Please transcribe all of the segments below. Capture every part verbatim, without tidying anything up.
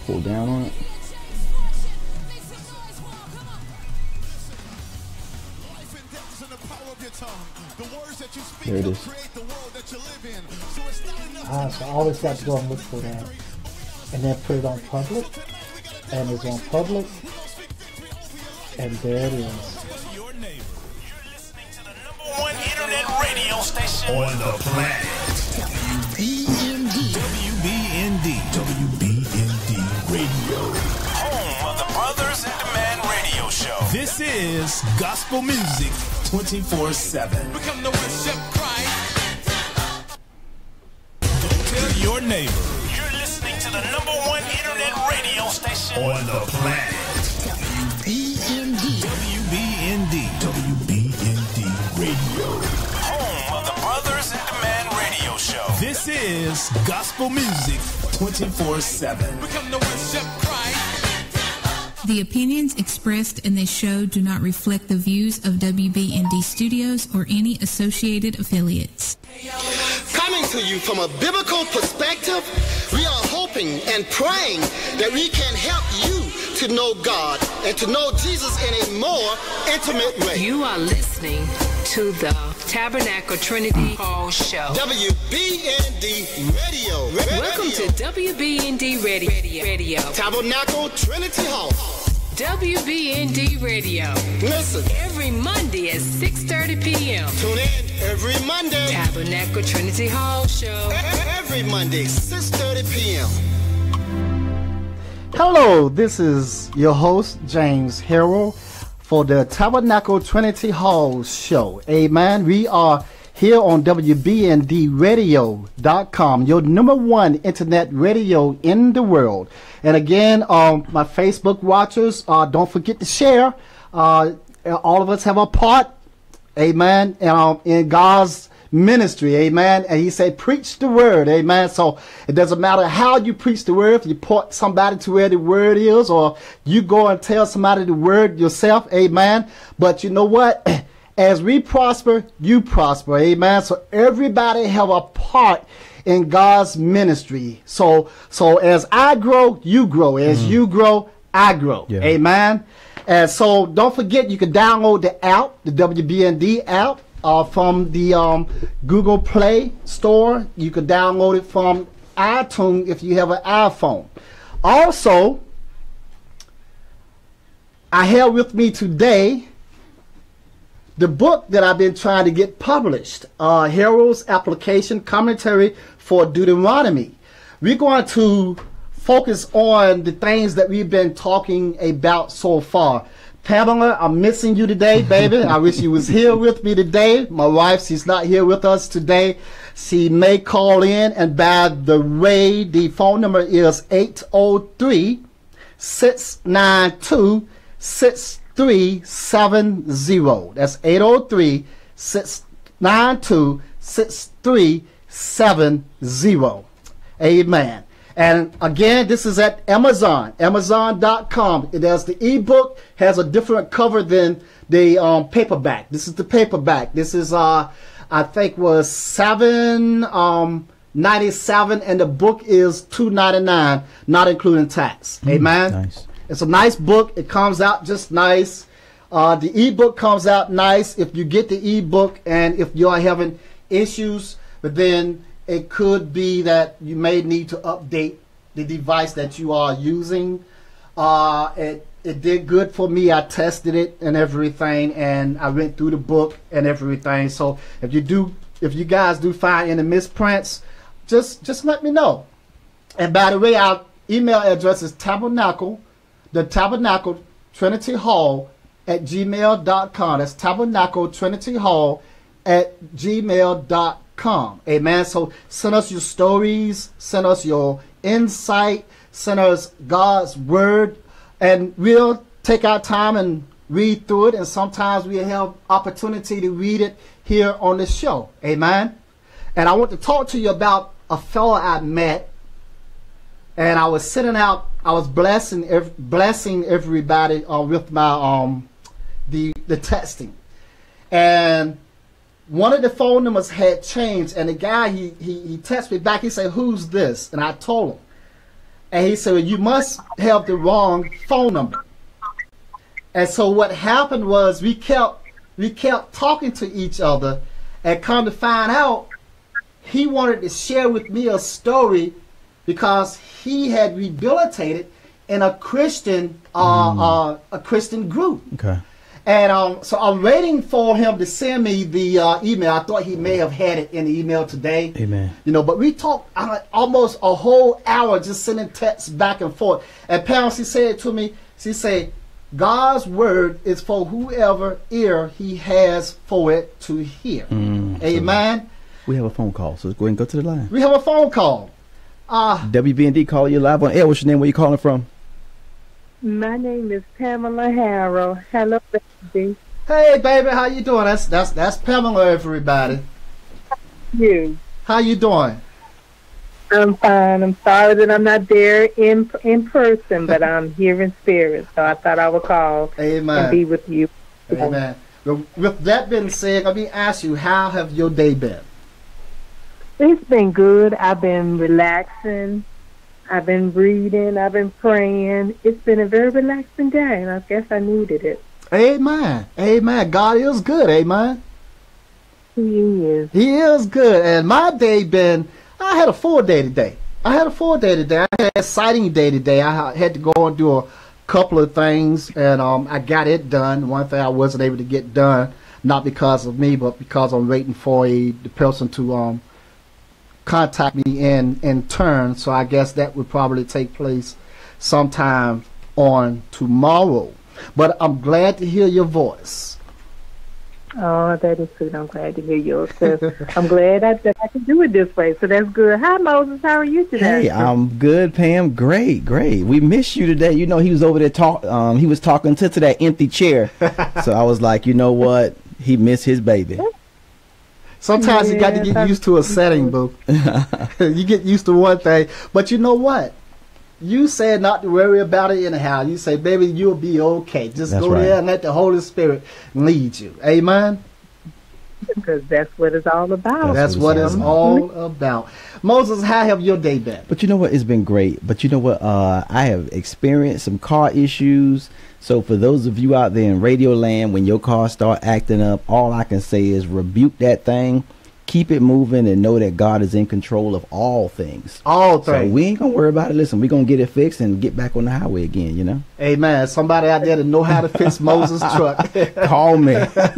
pull down on it. There it is. Ah, so I always got to go and look for that. And then put it on public. And it's on public. And there it is. Your neighbor. You're listening to the number one internet radio station on the planet. W B N D. W B N D. W B N D Radio. Home of the Brothers in Demand radio show. This is gospel music twenty-four seven. Become the worship Christ. Don't tell your neighbor. You're listening to the number one internet radio station on the planet. W B N D. W B N D. W B N D Radio. Home of the Brothers in Demand radio show. This is gospel music twenty-four seven. Become the worship Christ. The opinions expressed in this show do not reflect the views of W B N D Studios or any associated affiliates. Coming to you from a biblical perspective, we are hoping and praying that we can help you to know God and to know Jesus in a more intimate way. You are listening to the Tabernacle Trinity Hall Show. W B N D Radio. Welcome Radio. to W B N D Radio. Radio. Tabernacle Trinity Hall. W B N D Radio. Listen. Every Monday at six thirty p.m. Tune in every Monday. Tabernacle Trinity Hall Show. Every Monday, six thirty p.m. Hello, this is your host, James Harrell, for the Tabernacle Trinity Hall Show. Amen. We are here on W B N D radio dot com, your number one internet radio in the world. And again, um, my Facebook watchers, uh, don't forget to share. Uh, all of us have a part, amen, and, um, in God's ministry, amen. And he said, preach the word, amen. So it doesn't matter how you preach the word, if you point somebody to where the word is, or you go and tell somebody the word yourself, amen. But you know what? As we prosper, you prosper, amen. So everybody have a part in God's ministry. So so as I grow, you grow. As mm. you grow, I grow, yeah. Amen. And so don't forget, you can download the app, the W B N D app, uh, from the um, Google Play Store. You can download it from iTunes if you have an iPhone. Also, I have with me today the book that I've been trying to get published, uh, Harold's Application Commentary for Deuteronomy. We're going to focus on the things that we've been talking about so far. Pamela, I'm missing you today, baby. I wish you was here with me today. My wife, she's not here with us today. She may call in, and by the way, the phone number is eight oh three, six nine two, six three seven zero. That's eight oh three, six nine two, six three seven zero. Amen. And again, this is at Amazon, amazon dot com. There's the ebook, has a different cover than the um, paperback. This is the paperback. This is, uh, I think, was seven um, ninety-seven, and the book is two ninety-nine, not including tax. Mm, amen. Nice. It's a nice book. It comes out just nice. Uh, the ebook comes out nice if you get the ebook, and if you are having issues, but then it could be that you may need to update the device that you are using. Uh, it, it did good for me. I tested it and everything, and I went through the book and everything. So if you do, if you guys do find any misprints, just just let me know. And by the way, our email address is tabernacle, the Tabernacle Trinity Hall at gmail dot com. That's Tabernacle Trinity Hall at gmail dot com. Come. Amen. So send us your stories, send us your insight, send us God's word, and we'll take our time and read through it, and sometimes we have opportunity to read it here on the show. Amen. And I want to talk to you about a fellow I met, and I was sitting out, I was blessing ev blessing everybody uh, with my um the the testing, and one of the phone numbers had changed, and the guy, he, he, he texted me back. He said, who's this? And I told him. And he said, well, you must have the wrong phone number. And so what happened was we kept we kept talking to each other, and come to find out, he wanted to share with me a story because he had rehabilitated in a Christian uh, mm. uh, a Christian group. Okay. And um, so I'm waiting for him to send me the uh, email. I thought he may have had it in the email today. Amen. You know, but we talked uh, almost a whole hour just sending texts back and forth. And Pam, she said to me, she said, God's word is for whoever ear he has for it to hear. Mm, Amen. So we have a phone call, so let's go ahead and go to the line. We have a phone call. Uh, W B N D call you live on air. What's your name? Where you calling from? My name is Pamela Harrell. Hello, baby. Hey, baby, how you doing? That's that's that's Pamela, everybody. You. How you doing? I'm fine. I'm sorry that I'm not there in in person, but I'm here in spirit. So I thought I would call Amen. and be with you. Amen. Well, with that being said, let me ask you, how have your day been? It's been good. I've been relaxing. I've been reading. I've been praying. It's been a very relaxing day, and I guess I needed it. Amen. Amen. God is good. Amen. He is. He is good. And my day been, I had a full day today. I had a full day today. I had an exciting day today. I had to go and do a couple of things, and um, I got it done. One thing I wasn't able to get done, not because of me, but because I'm waiting for a the person to um. contact me in in turn, so I guess that would probably take place sometime on tomorrow. But I'm glad to hear your voice. Oh, that is sweet. I'm glad to hear yours. I'm glad I, that I can do it this way, so that's good. Hi, Moses. How are you today? Hey, I'm good, Pam. Great, great. We missed you today. You know, he was over there talk. Um, he was talking to, to that empty chair. So I was like, you know what? He missed his baby. Sometimes yeah, you got to get used to a setting, boo. You get used to one thing. But you know what? You said not to worry about it anyhow. You say, baby, you'll be okay. Just That's go right. there and let the Holy Spirit lead you. Amen? Because that's what it's all about. That's, That's what what it's it's all about. Moses, how have your day been? But you know what? It's been great. But you know what? Uh, I have experienced some car issues. So for those of you out there in radio land, when your car start acting up, all I can say is rebuke that thing, keep it moving, and know that God is in control of all things. All things. So we ain't gonna worry about it. Listen, we're gonna get it fixed and get back on the highway again, you know? Amen. Somebody out there that know how to fix Moses' truck. Call me.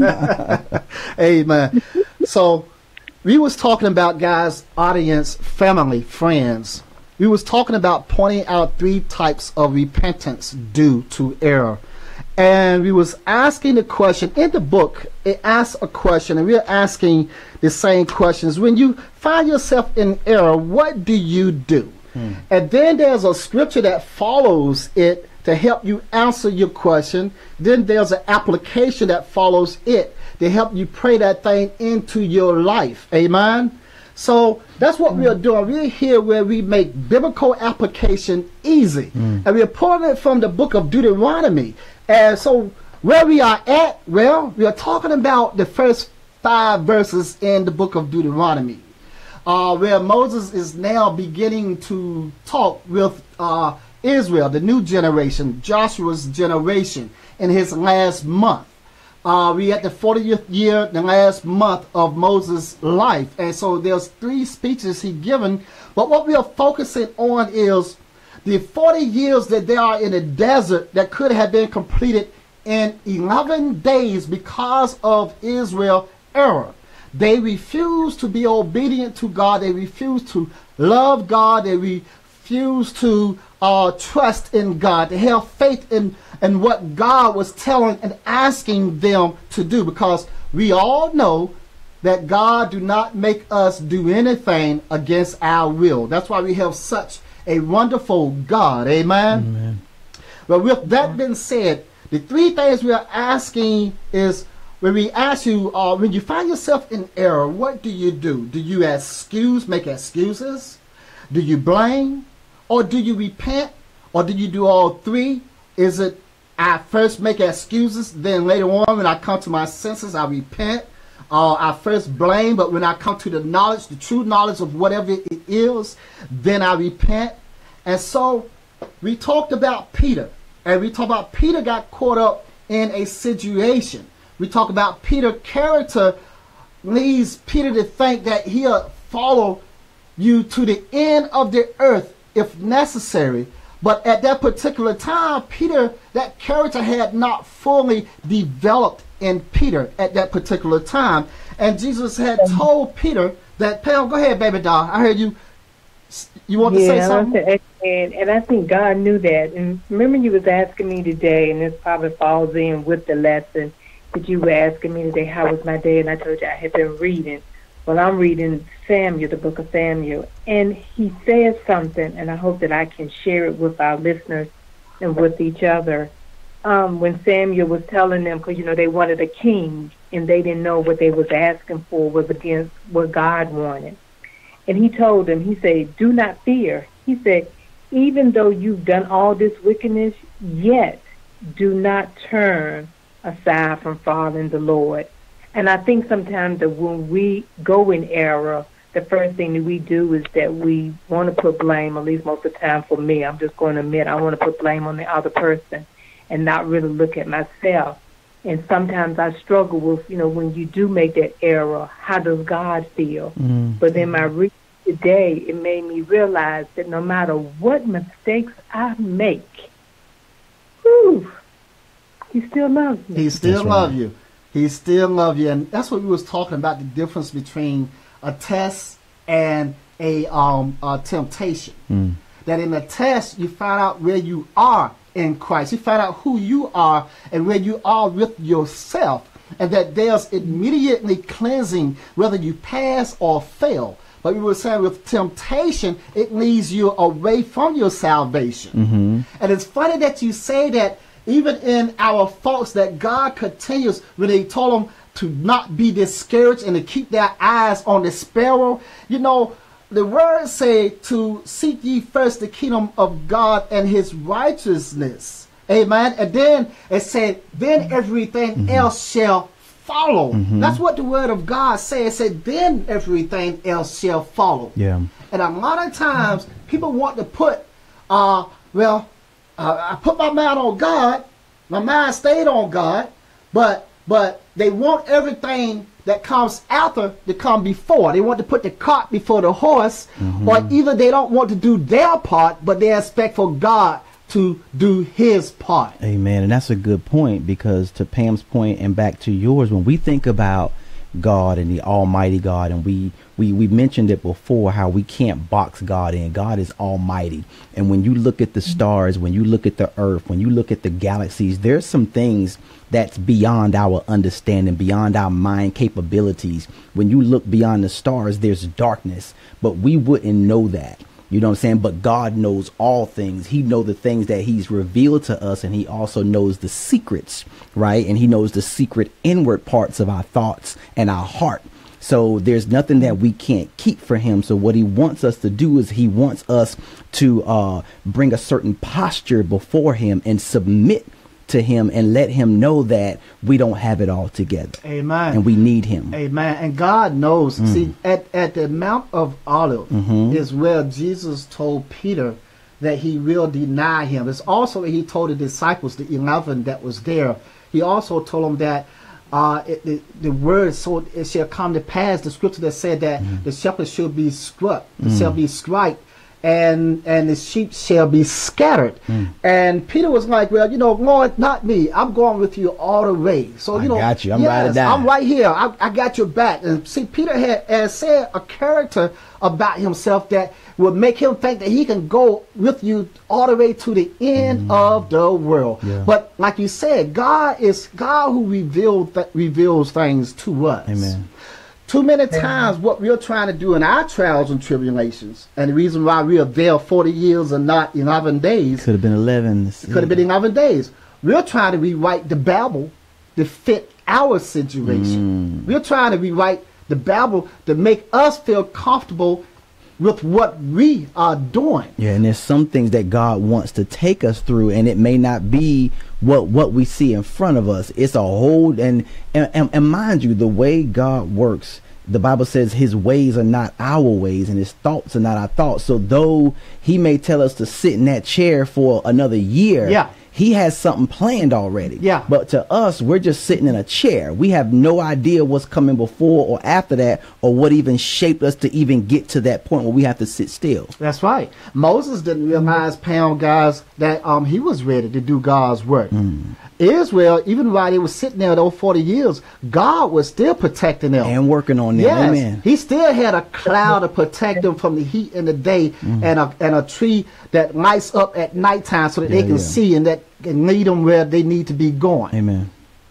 Amen. So we was talking about, guys, audience, family, friends. We was talking about pointing out three types of repentance due to error. And we was asking the question, in the book, it asks a question, and we're asking the same questions. When you find yourself in error, what do you do? Hmm. And then there's a scripture that follows it to help you answer your question. Then there's an application that follows it to help you pray that thing into your life. Amen? So that's what mm. we're doing. We're here where we make biblical application easy. Mm. And we're pulling it from the book of Deuteronomy. And so where we are at, well, we are talking about the first five verses in the book of Deuteronomy, uh, where Moses is now beginning to talk with uh, Israel, the new generation, Joshua's generation, in his last month. Uh, we at the fortieth year, the last month of Moses' life. And so there's three speeches he given. But what we are focusing on is the forty years that they are in the desert that could have been completed in eleven days because of Israel's error. They refused to be obedient to God. They refused to love God. They refused to uh, trust in God, to have faith in, in what God was telling and asking them to do. Because we all know that God do not make us do anything against our will. That's why we have such a wonderful God. Amen? Amen. But with that being said, the three things we are asking is, when we ask you, uh, when you find yourself in error, what do you do? Do you excuse, make excuses? Do you blame? Or do you repent? Or do you do all three? Is it, I first make excuses, then later on when I come to my senses, I repent? Uh, I first blame, but when I come to the knowledge, the true knowledge of whatever it is, then I repent. And so we talked about Peter, and we talked about Peter got caught up in a situation. We talked about Peter's character leads Peter to think that he'll follow you to the end of the earth if necessary. But at that particular time, Peter, that character had not fully developed in Peter at that particular time. And Jesus had told Peter that, Pam, go ahead, baby doll. I heard you. You want yeah, to say something? To, and, and I think God knew that. And remember you was asking me today, and this probably falls in with the lesson, that you were asking me today, how was my day? And I told you I had been reading. Well, I'm reading Samuel, the book of Samuel. And he says something, and I hope that I can share it with our listeners and with each other. Um, when Samuel was telling them, because, you know, they wanted a king, and they didn't know what they was asking for was against what God wanted. And he told them, he said, do not fear. He said, even though you've done all this wickedness, yet do not turn aside from following the Lord. And I think sometimes that when we go in error, the first thing that we do is that we want to put blame, at least most of the time for me, I'm just going to admit, I want to put blame on the other person and not really look at myself. And sometimes I struggle with, you know, when you do make that error, how does God feel? Mm. But then my reading today, it made me realize that no matter what mistakes I make, whew, he still loves me. He still loves you. He still loves you. And that's what we was talking about, the difference between a test and a, um, a temptation. Mm. That in a test, you find out where you are in Christ. You find out who you are and where you are with yourself, and that there's immediately cleansing whether you pass or fail. But we were saying with temptation, it leads you away from your salvation. Mm-hmm. And it's funny that you say that even in our faults, that God continues when He told them to not be discouraged and to keep their eyes on the sparrow. You know, the words say to seek ye first the kingdom of God and His righteousness. Amen. And then it said, then everything mm-hmm. else shall follow. Mm-hmm. That's what the word of God says. It said, then everything else shall follow. Yeah. And a lot of times people want to put, uh, well, uh, I put my mind on God. My mind stayed on God, but but they want everything that comes after to come before. They want to put the cart before the horse, mm-hmm. or either they don't want to do their part, but they expect for God to do His part. Amen. And that's a good point, because to Pam's point and back to yours, when we think about God and the Almighty God, and we we we mentioned it before, how we can't box God in. God is almighty, and when you look at the stars, when you look at the earth, when you look at the galaxies, there's some things that's beyond our understanding, beyond our mind capabilities. When you look beyond the stars, there's darkness, but we wouldn't know that. You know what I'm saying? But God knows all things. He knows the things that He's revealed to us, and He also knows the secrets, right? And He knows the secret inward parts of our thoughts and our heart. So there's nothing that we can't keep for Him. So what He wants us to do is He wants us to uh, bring a certain posture before Him and submit to Him and let Him know that we don't have it all together. Amen. And we need Him. Amen. And God knows. Mm. See, at, at the Mount of Olives mm-hmm. is where Jesus told Peter that He will deny Him. It's also where He told the disciples, the eleven that was there. He also told them that uh, it, the, the word, so it shall come to pass, the scripture that said that mm. the shepherd should be struck, mm. shall be strike, and and the sheep shall be scattered. Mm. And Peter was like, well, you know, Lord, not me. I'm going with you all the way. So, you I know, got you. I'm yes, right down. I'm right here. I, I got your back. And see, Peter had, had said a character about himself that would make him think that he can go with you all the way to the end mm. of the world. Yeah. But like you said, God is God who revealed th- reveals things to us. Amen. Too many times what we're trying to do in our trials and tribulations, and the reason why we are there forty years and not eleven days. Could have been eleven. Could have been eleven days. We're trying to rewrite the Bible to fit our situation. Mm. We're trying to rewrite the Bible to make us feel comfortable with what we are doing. Yeah, and there's some things that God wants to take us through, and it may not be what what we see in front of us. It's a whole, and and, and mind you, the way God works the Bible says his ways are not our ways and his thoughts are not our thoughts. So though he may tell us to sit in that chair for another year, yeah, he has something planned already. Yeah. But to us, we're just sitting in a chair. We have no idea what's coming before or after that, or what even shaped us to even get to that point where we have to sit still. That's right. Moses didn't realize, Pound, guys, that um he was ready to do God's work. Mm. Israel, even while they were sitting there those forty years, God was still protecting them. And working on them. Yes. Amen. He still had a cloud to protect them from the heat in the day, mm. and a and a tree that lights up at nighttime so that yeah, they can yeah. see and that can lead them where they need to be going. Amen.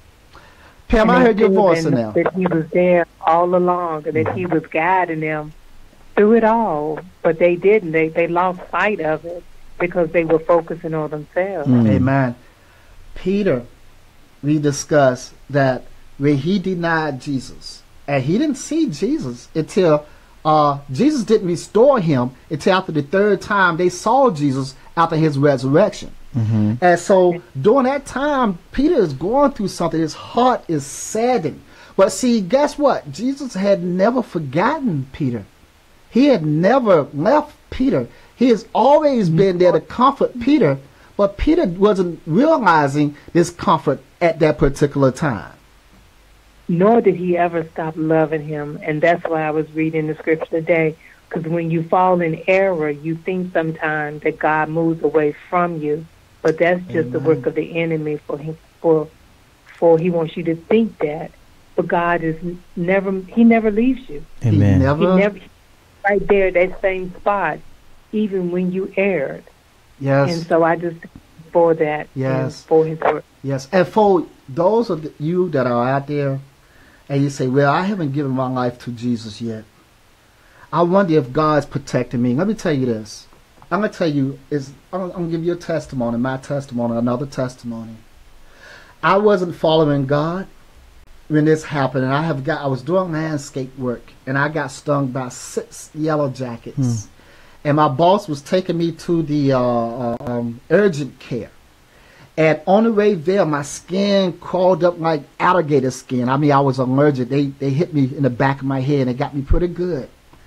Pam, I heard your voice in there. That he was there all along, and that he was guiding them through it all, but they didn't. They they lost sight of it because they were focusing on themselves. Mm. Amen. Peter, we discussed that when he denied Jesus, and he didn't see Jesus until uh, Jesus didn't restore him until after the third time they saw Jesus after his resurrection. Mm-hmm. And so during that time, Peter is going through something. His heart is saddened. But see, guess what? Jesus had never forgotten Peter. He had never left Peter. He has always been there to comfort Peter. But Peter wasn't realizing this comfort at that particular time. Nor did he ever stop loving him. And that's why I was reading the scripture today. Because when you fall in error, you think sometimes that God moves away from you. But that's just Amen. The work of the enemy for him. For, for he wants you to think that. But God is never, he never leaves you. Amen. He never, he never right there, that same spot, even when you erred. Yes. And so I just for that. Yes. For his work. Yes. And for those of you that are out there and you say, well, I haven't given my life to Jesus yet. I wonder if God's protecting me. Let me tell you this. I'm going to tell you, is I'm, I'm going to give you a testimony, my testimony, another testimony. I wasn't following God when this happened. And I have got, I was doing landscape work and I got stung by six yellow jackets. Hmm. And my boss was taking me to the uh, uh, um, urgent care. And on the way there, my skin crawled up like alligator skin. I mean, I was allergic. They they hit me in the back of my head and it got me pretty good.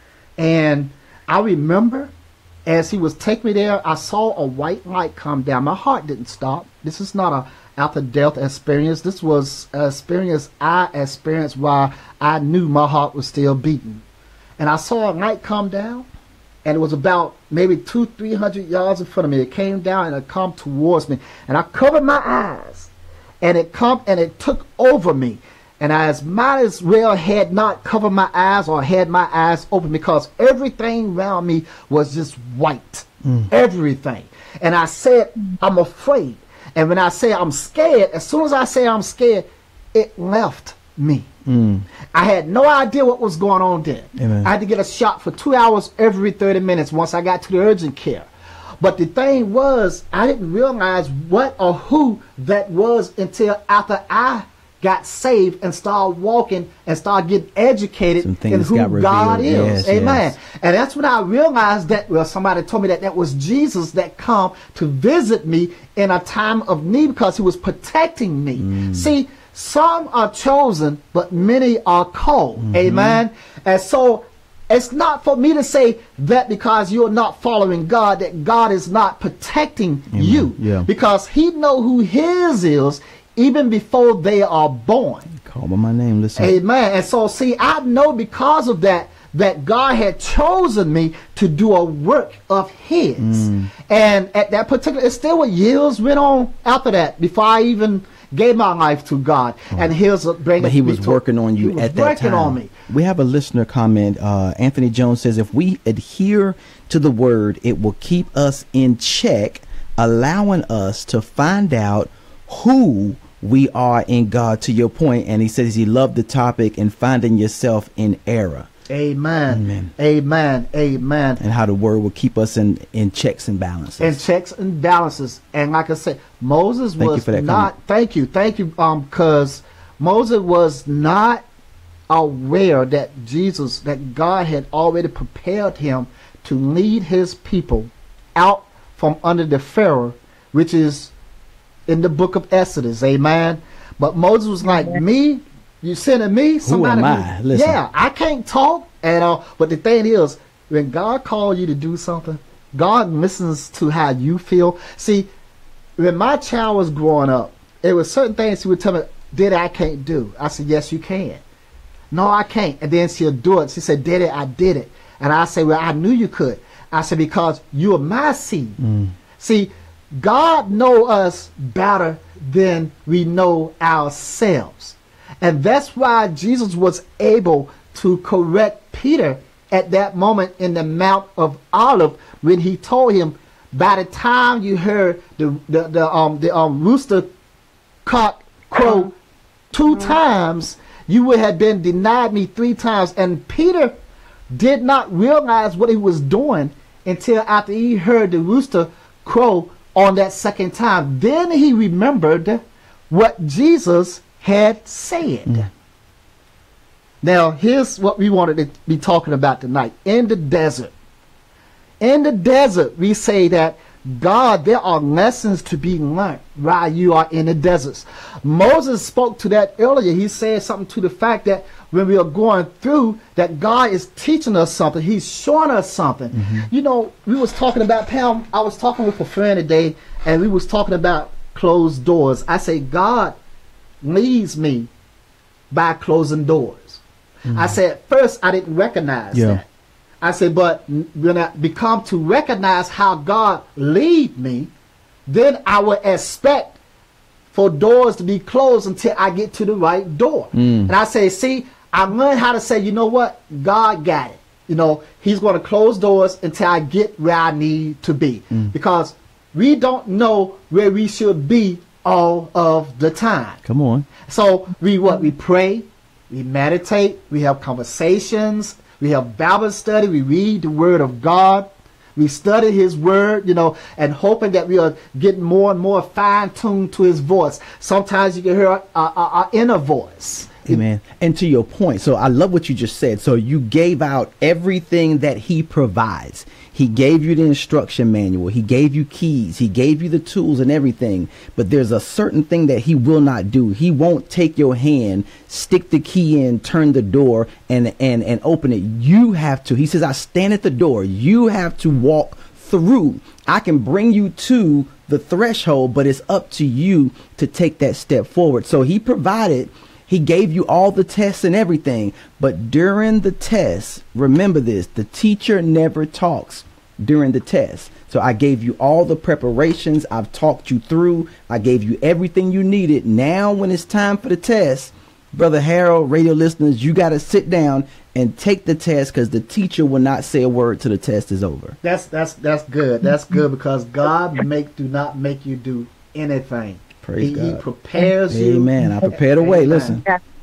And I remember as he was taking me there, I saw a white light come down. My heart didn't stop. This is not a after-death experience. This was an experience I experienced while I knew my heart was still beating. And I saw a light come down. And it was about maybe two, three hundred yards in front of me. It came down and it come towards me, and I covered my eyes, and it come and it took over me. And I as might as well had not covered my eyes or had my eyes open because everything around me was just white, mm. everything. And I said, I'm afraid. And when I say I'm scared, as soon as I say I'm scared, it left me. Mm. I had no idea what was going on then. Amen. I had to get a shot for two hours every thirty minutes once I got to the urgent care. But the thing was, I didn't realize what or who that was until after I got saved and started walking and started getting educated in who God is. Yes, Amen. Yes. And that's when I realized that, well, somebody told me that that was Jesus that come to visit me in a time of need because he was protecting me. Mm. See, some are chosen, but many are called. Mm-hmm. Amen. And so it's not for me to say that because you're not following God, that God is not protecting Amen. You. Yeah. Because he know who his is even before they are born. Call by my name, listen. Amen. And so, see, I know because of that, that God had chosen me to do a work of his. Mm. And at that particular, it's still what years went on after that, before I even gave my life to God. Oh. And here's bringing But he was to, working on you at that time. On me. We have a listener comment. Uh, Anthony Jones says, if we adhere to the word, it will keep us in check, allowing us to find out who we are in God, to your point. And he says he loved the topic and finding yourself in error. Amen. Amen. Amen. Amen. And how the word will keep us in, in checks and balances. In checks and balances. And like I said, Moses thank was not, comment. thank you, thank you, um, because Moses was not aware that Jesus, that God had already prepared him to lead his people out from under the Pharaoh, which is in the book of Exodus. Amen. But Moses was like, me You sending me somebody? Who am I? Listen. Yeah, I can't talk at all. But the thing is, when God calls you to do something, God listens to how you feel. See, when my child was growing up, there were certain things she would tell me, Daddy, I can't do. I said, yes, you can. No, I can't. And then she'll do it. She said, Daddy, I did it. And I say, well, I knew you could. I said, because you are my seed. Mm. See, God knows us better than we know ourselves. And that's why Jesus was able to correct Peter at that moment in the Mount of Olives when he told him, by the time you heard the the, the um the um rooster cock crow two mm-hmm. times, you would have been denied me three times. And Peter did not realize what he was doing until after he heard the rooster crow on that second time. Then he remembered what Jesus had said. Mm. Now, here's what we wanted to be talking about tonight. In the desert. In the desert, we say that God, there are lessons to be learned while you are in the deserts. Moses spoke to that earlier. He said something to the fact that when we are going through, that God is teaching us something. He's showing us something. Mm-hmm. You know, we was talking about, Pam, I was talking with a friend today, and we was talking about closed doors. I say, God leads me by closing doors. Mm-hmm. I said, first, I didn't recognize yeah. that. I said, but when I become to recognize how God lead me, then I will expect for doors to be closed until I get to the right door. Mm. And I say, see, I learned how to say, you know what? God got it. You know, he's going to close doors until I get where I need to be. Mm. Because we don't know where we should be all of the time. Come on. So we what? We pray, we meditate, we have conversations, we have Bible study, we read the Word of God, we study His Word, you know, and hoping that we are getting more and more fine-tuned to His voice. Sometimes you can hear our, our, our inner voice. Amen. And to your point, so I love what you just said. So you gave out everything that He provides. He gave you the instruction manual. He gave you keys. He gave you the tools and everything. But there's a certain thing that He will not do. He won't take your hand, stick the key in, turn the door, and and and open it. You have to. He says, I stand at the door. You have to walk through. I can bring you to the threshold, but it's up to you to take that step forward. So He provided. He gave you all the tests and everything. But during the test, remember this, the teacher never talks during the test. So I gave you all the preparations. I've talked you through. I gave you everything you needed. Now, when it's time for the test, Brother Harold, radio listeners, you got to sit down and take the test, because the teacher will not say a word till the test is over. That's that's that's good. That's good, because God make do not make you do anything. Praise he, God. He prepares you. Amen. I prepared a way. Listen.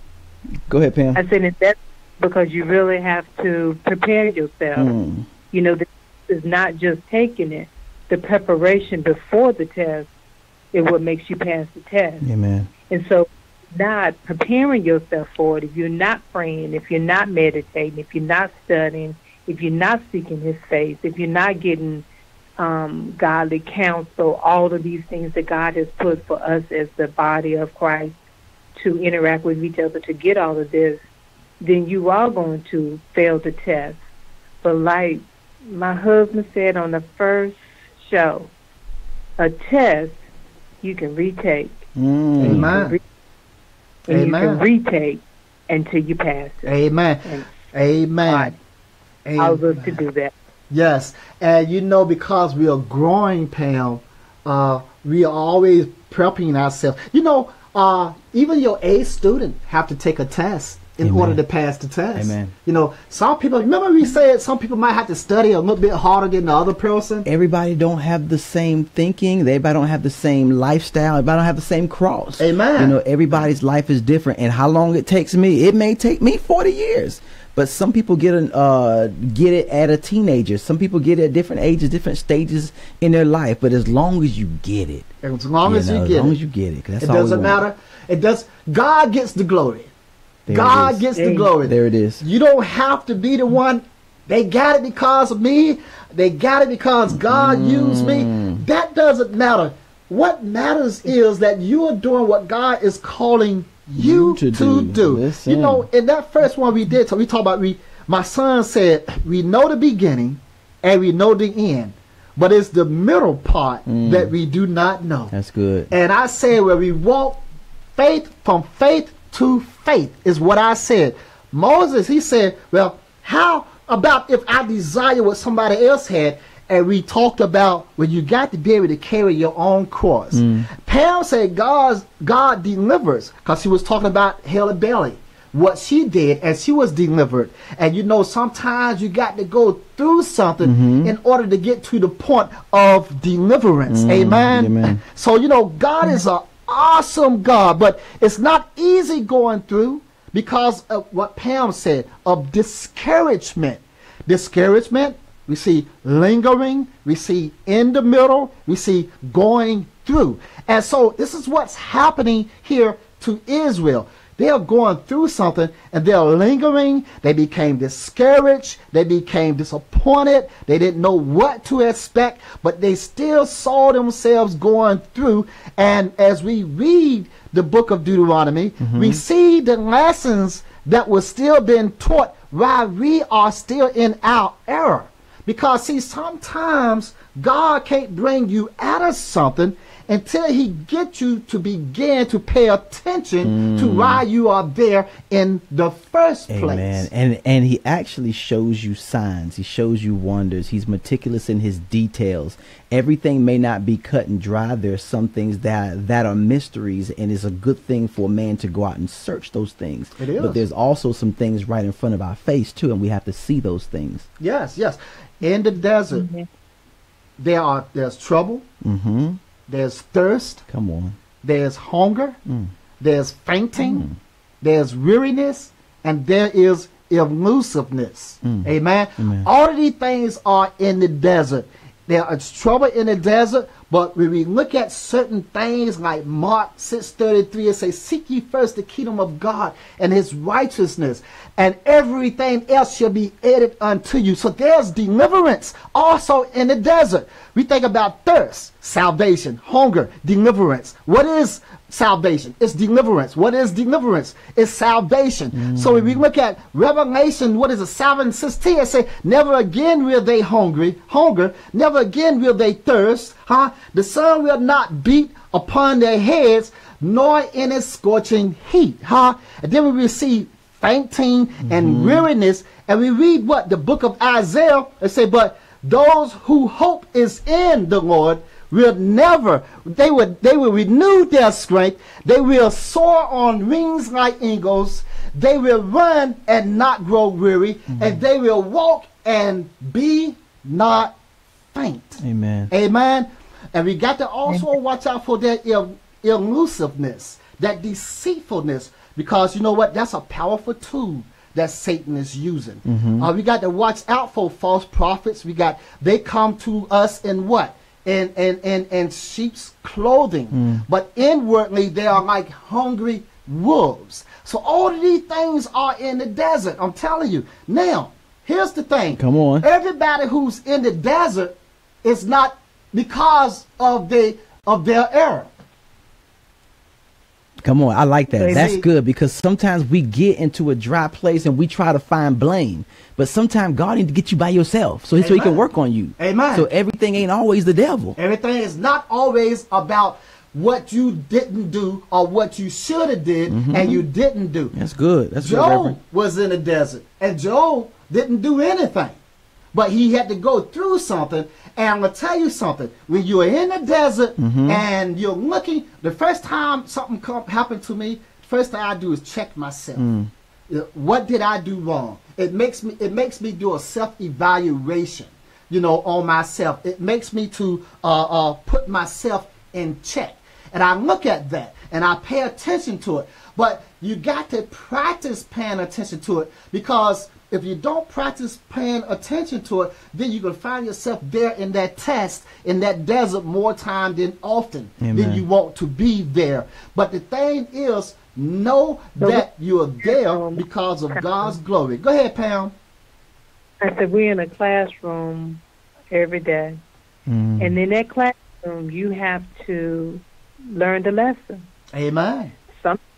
Go ahead, Pam. I said that's because you really have to prepare yourself. Mm. You know, this is not just taking it. The preparation before the test is what makes you pass the test. Amen. And so not preparing yourself for it, if you're not praying, if you're not meditating, if you're not studying, if you're not seeking His face, if you're not getting Um, godly counsel, all of these things that God has put for us as the body of Christ to interact with each other to get all of this, then you are going to fail the test. But like my husband said on the first show, a test you can retake. Mm. And Amen. You re- and Amen. you can retake until you pass it. Amen. And Amen. God, I would love to do that. Yes, and you know, because we are growing, Pam, uh, we are always prepping ourselves. You know, uh, even your A student have to take a test in Amen. order to pass the test. Amen. You know, some people, remember we said some people might have to study a little bit harder than the other person? Everybody don't have the same thinking. Everybody don't have the same lifestyle. Everybody don't have the same cross. Amen. You know, everybody's life is different. And how long it takes me, it may take me forty years. But some people get an, uh, get it at a teenager. Some people get it at different ages, different stages in their life. But as long as you get it, as long you as know, you as get long it, as you get it, that's it all doesn't we want. matter. It does. God gets the glory. There God gets the glory. There it is. You don't have to be the one. They got it because of me. They got it because God Mm. used me. That doesn't matter. What matters is that you are doing what God is calling you to to, do. do. Listen. You know, in that first one we did, so we talked about, we, my son said, we know the beginning and we know the end, but it's the middle part Mm. that we do not know. That's good. And I said, where we walk faith from faith to faith is what I said. Moses, he said, well, how about if I desire what somebody else had? And we talked about when you got to be able to carry your own cross. Mm. Pam said God's, God delivers, because she was talking about Halle Bailey, what she did, and she was delivered. And you know, sometimes you got to go through something Mm-hmm. in order to get to the point of deliverance. Mm, Amen? amen. So, you know, God is an awesome God, but it's not easy going through because of what Pam said, of discouragement. Discouragement, we see lingering, we see in the middle, we see going through. And so this is what's happening here to Israel. They are going through something and they're lingering. They became discouraged. They became disappointed. They didn't know what to expect, but they still saw themselves going through. And as we read the book of Deuteronomy, Mm-hmm. we see the lessons that were still being taught while we are still in our error. Because, see, sometimes God can't bring you out of something until he gets you to begin to pay attention to why you are there in the first place. Amen. And and he actually shows you signs. He shows you wonders. He's meticulous in his details. Everything may not be cut and dry. There's some things that that are mysteries, and it's a good thing for a man to go out and search those things. It is. But there's also some things right in front of our face too, and we have to see those things. Yes, yes. In the desert, there are there's trouble, Mm-hmm. there's thirst, Come on. there's hunger, Mm. there's fainting, Mm. there's weariness, and there is elusiveness. Mm. Amen? Amen. All of these things are in the desert. There is trouble in the desert, but when we look at certain things like Mark six thirty-three, it says, seek ye first the kingdom of God and his righteousness, and everything else shall be added unto you. So there's deliverance also in the desert. We think about thirst, salvation, hunger, deliverance. What is salvation? It's deliverance. What is deliverance? It's salvation. Mm. So if we look at Revelation, what is it, seven sixteen, it say, never again will they hungry, hunger, never again will they thirst, huh? The sun will not beat upon their heads, nor in its scorching heat, huh? And then we will see fainting mm-hmm. and weariness, and we read what? The book of Isaiah, it say, but those who hope is in the Lord will never, they will, they will renew their strength. They will soar on wings like eagles. They will run and not grow weary. Mm-hmm. And they will walk and be not faint. Amen. Amen. And we got to also watch out for that il- elusiveness, that deceitfulness, because you know what? That's a powerful tool that Satan is using. Mm-hmm. Uh, we got to watch out for false prophets. We got, they come to us in what? In, in, in, in sheep's clothing. Mm. But inwardly, they are like hungry wolves. So all of these things are in the desert. I'm telling you. Now, here's the thing. Come on. Everybody who's in the desert is not because of, the, of their error. Come on, I like that. Baby. That's good, because sometimes we get into a dry place and we try to find blame. But sometimes God needs to get you by yourself so, so he can work on you. Amen. So everything ain't always the devil. Everything is not always about what you didn't do or what you should have did mm-hmm. and you didn't do. That's good. That's Job good, Reverend. was in the desert, and Job didn't do anything. But he had to go through something. And I'm going to tell you something. When you're in the desert mm-hmm. and you're looking, the first time something come, happened to me, first thing I do is check myself. Mm. What did I do wrong? It makes me it makes me do a self-evaluation, you know, on myself. It makes me to uh, uh, put myself in check. And I look at that and I pay attention to it. But you got to practice paying attention to it, because if you don't practice paying attention to it, then you're going to find yourself there in that test, in that desert, more time than often Amen. Than you want to be there. But the thing is, know that you're there because of God's glory. Go ahead, Pam. I said, we're in a classroom every day. Mm. And in that classroom, you have to learn the lesson. Amen. Some,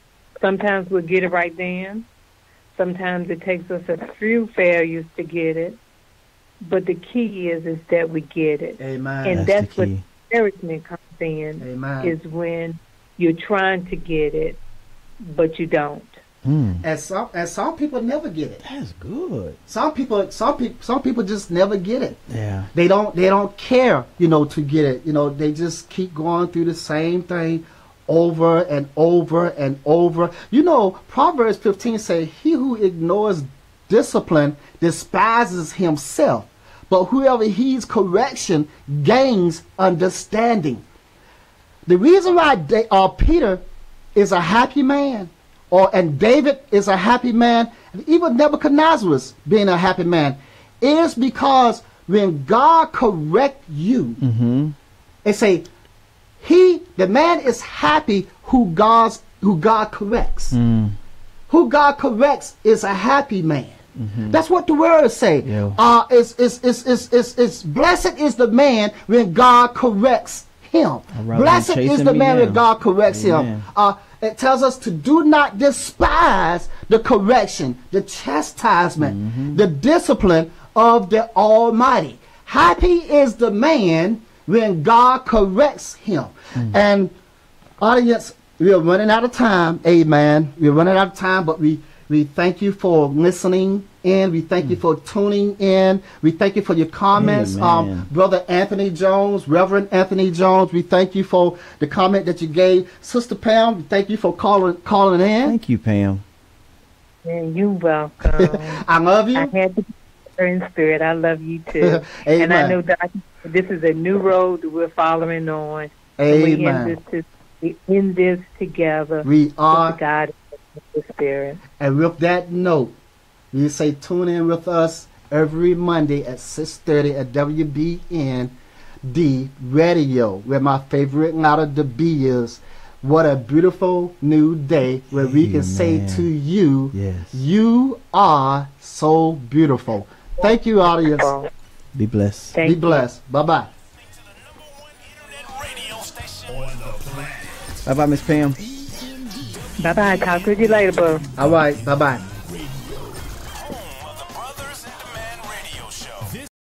sometimes we'll get it right then. Sometimes it takes us a few failures to get it. But the key is is that we get it. Amen. And That's that's, the what key. encouragement comes in. Amen. Is when you're trying to get it, but you don't. Mm. And some and some people never get it. That's good. Some people, some people, some people just never get it. Yeah. They don't, they don't care, you know, to get it. You know, they just keep going through the same thing over and over and over. You know, Proverbs fifteen say, "He who ignores discipline despises himself, but whoever heeds correction gains understanding." The reason why they, uh, Peter is a happy man, or and David is a happy man, and even Nebuchadnezzar was being a happy man, is because when God correct you, Mm-hmm. they say, he, the man is happy who God's who God corrects. Mm. Who God corrects is a happy man. Mm-hmm. That's what the words say. Yeah. Uh, it's, it's, it's, it's, it's, it's blessed is the man when God corrects him. rather Blessed than is chasing the me man down. when God corrects Amen. him. Uh, it tells us to do not despise the correction, the chastisement, Mm-hmm. the discipline of the Almighty. Happy is the man when God corrects him. Mm. And audience, we are running out of time. Amen. We're running out of time, but we we thank you for listening in. We thank you for tuning in. We thank you for your comments. Amen. Um, Brother Anthony Jones, Reverend Anthony Jones, we thank you for the comment that you gave. Sister Pam, we thank you for calling calling in. Thank you, Pam. And you're welcome. I love you. I had to be there in spirit. I love you too. Amen. And I know that this is a new road that we're following on. And we Amen. in this, we in this together. We are. With God and the Spirit. And with that note, we say tune in with us every Monday at six thirty at W B N D Radio, where my favorite letter, the B, is. What a beautiful new day where we can say Amen. to you, Yes. you are so beautiful. Thank you, audience. Be blessed. Thank Be you. blessed. Bye-bye. Bye bye, Miss Pam. Bye-bye. Talk to you later, bro. All right. Bye-bye.